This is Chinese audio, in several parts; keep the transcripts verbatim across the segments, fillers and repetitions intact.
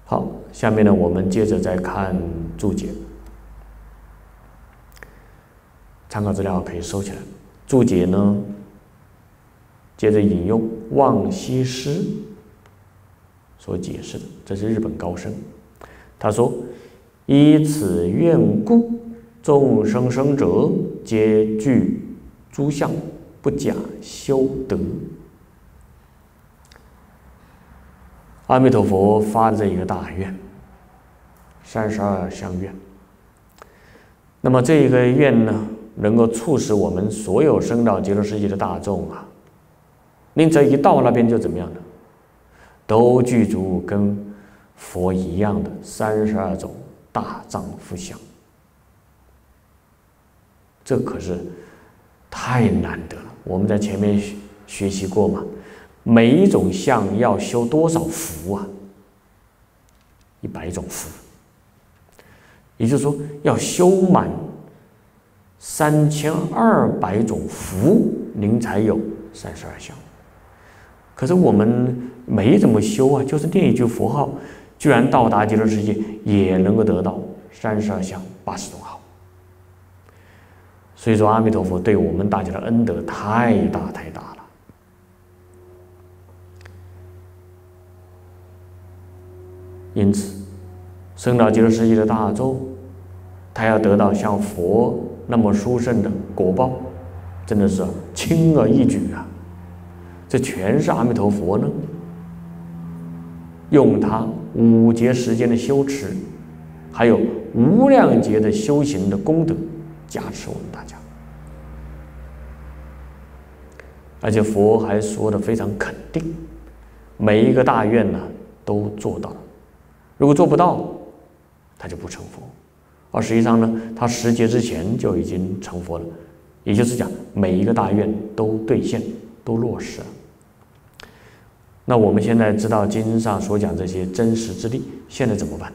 好，下面呢，我们接着再看注解。参考资料可以收起来。注解呢，接着引用望西师所解释的，这是日本高僧。他说：“依此愿故，众生生者，皆具诸相，不假修德。”阿弥陀佛发的这一个大愿，三十二相愿。那么这一个愿呢，能够促使我们所有升到极乐世界的大众啊，您这一到那边就怎么样呢？都具足跟佛一样的三十二种大丈夫相，这可是太难得了。我们在前面学习过嘛，每一种相要修多少福啊？一百种福，也就是说要修满三千二百种福，您才有三十二相。可是我们没怎么修啊，就是念一句佛号，居然到达极乐世界，也能够得到三十二相八十种好。所以说，阿弥陀佛对我们大家的恩德太大太大了。因此，升到极乐世界的大众，他要得到像佛那么殊胜的果报，真的是轻而易举啊！这全是阿弥陀佛呢，用他五劫时间的修持，还有无量劫的修行的功德加持我们大家。而且佛还说的非常肯定，每一个大愿呢都做到了。如果做不到，他就不成佛。而实际上呢，他十劫之前就已经成佛了，也就是讲每一个大愿都兑现，都落实了。那我们现在知道经上所讲这些真实之力，现在怎么办？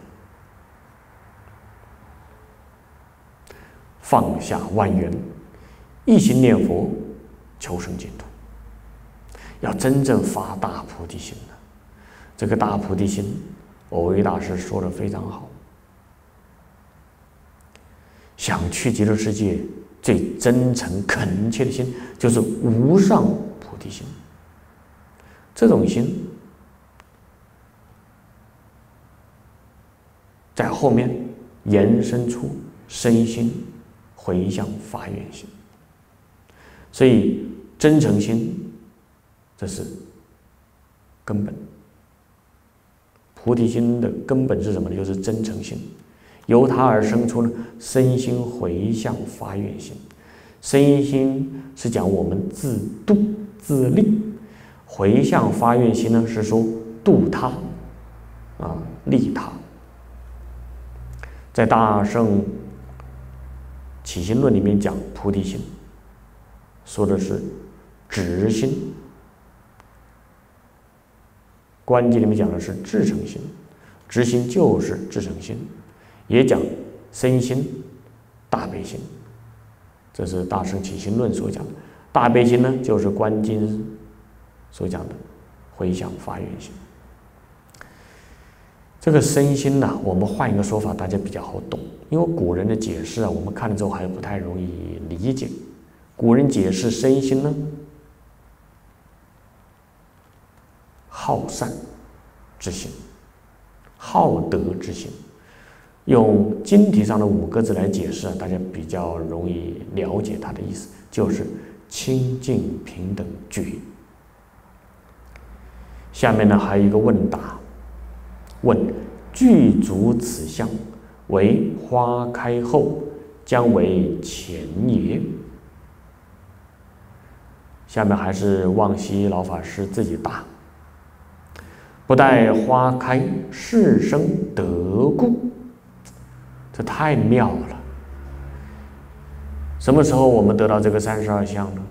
放下万缘，一心念佛，求生净土。要真正发大菩提心的，这个大菩提心，蕅维大师说的非常好。想去极乐世界，最真诚恳切的心，就是无上菩提心。这种心，在后面延伸出身心回向发愿心。所以真诚心，这是根本。菩提心的根本是什么呢？就是真诚心，由它而生出呢身心回向发愿心。身心是讲我们自度自利，回向发愿心呢是说度他啊，利他。在大圣起心论里面讲菩提心，说的是直心。观经里面讲的是至诚心，直心就是至诚心，也讲身心大悲心，这是大圣起心论所讲的。大悲心呢，就是观经所讲的回向发愿心。这个身心呢、啊，我们换一个说法，大家比较好懂。因为古人的解释啊，我们看了之后还不太容易理解。古人解释身心呢，好善之心，好德之心。用经题上的五个字来解释啊，大家比较容易了解它的意思，就是清净平等觉。下面呢还有一个问答，问具足此相，为花开后，将为前也？下面还是望西老法师自己答。不待花开，是生得故。这太妙了！什么时候我们得到这个三十二相呢？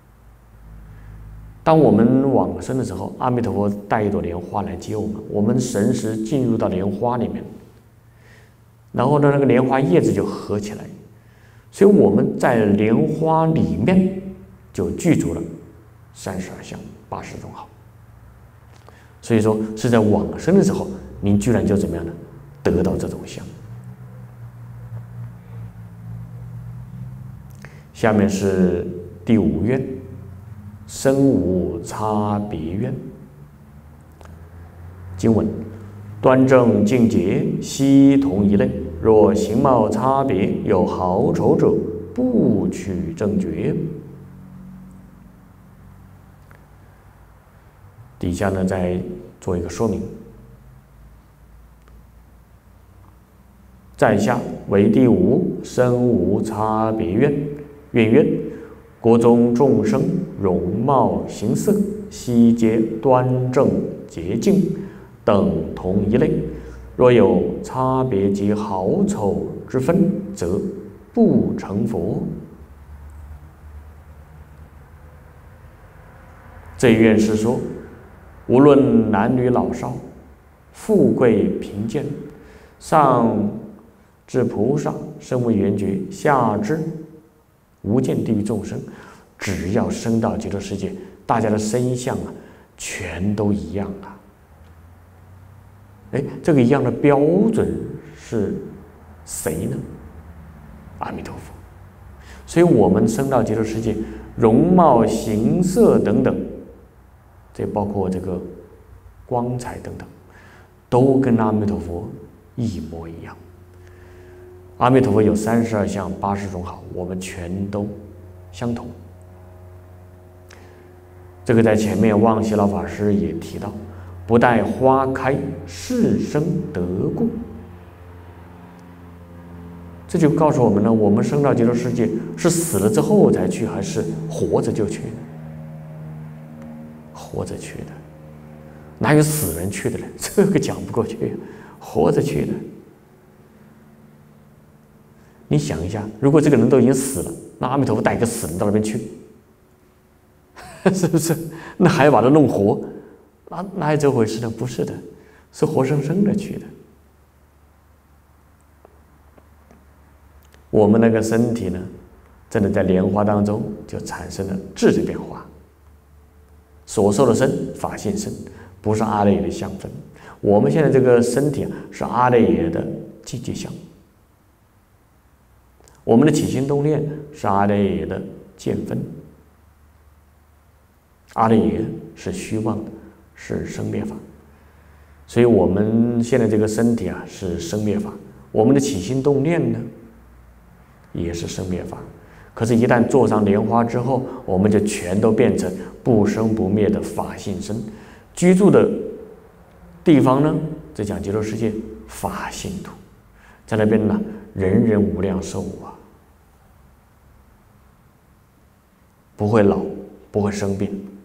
当我们往生的时候，阿弥陀佛带一朵莲花来接我们，我们神识进入到莲花里面，然后呢，那个莲花叶子就合起来，所以我们在莲花里面就具足了三十二相八十种好。所以说是在往生的时候您居然就怎么样呢？得到这种相。下面是第五愿，身无差别愿。经文：端正净洁，悉同一类。若形貌差别，有好丑者，不取正觉。底下呢，再做一个说明。在下为第五身无差别愿。愿曰：国中众生容貌形色，悉皆端正洁净，等同一类。若有差别及好丑之分，则不成佛。这一愿是说，无论男女老少，富贵贫贱，上至菩萨身为缘觉，下至无间地狱众生，只要升到极乐世界，大家的身相啊，全都一样啊。哎，这个一样的标准是谁呢？阿弥陀佛。所以我们升到极乐世界，容貌、形色等等，这包括这个光彩等等，都跟阿弥陀佛一模一样。阿弥陀佛有三十二相、八十种好，我们全都相同。这个在前面望西老法师也提到，不待花开，是生得故。这就告诉我们呢，我们升到极乐世界是死了之后才去，还是活着就去？活着去的，哪有死人去的呢？这个讲不过去，活着去的。你想一下，如果这个人都已经死了，那阿弥陀佛带一个死人到那边去，是不是？那还要把他弄活？哪哪有这回事呢？不是的，是活生生的去的。我们那个身体呢，真的在莲花当中就产生了质的变化。所受的身，法性身，不是阿赖耶的相分。我们现在这个身体啊，是阿赖耶的寂寂相。我们的起心动念是阿赖耶的见分。阿赖耶是虚妄的，是生灭法。所以我们现在这个身体啊是生灭法，我们的起心动念呢也是生灭法。可是，一旦坐上莲花之后，我们就全都变成不生不灭的法性身。居住的地方呢，这讲极乐世界法性土，在那边呢，人人无量寿啊，不会老，不会生病。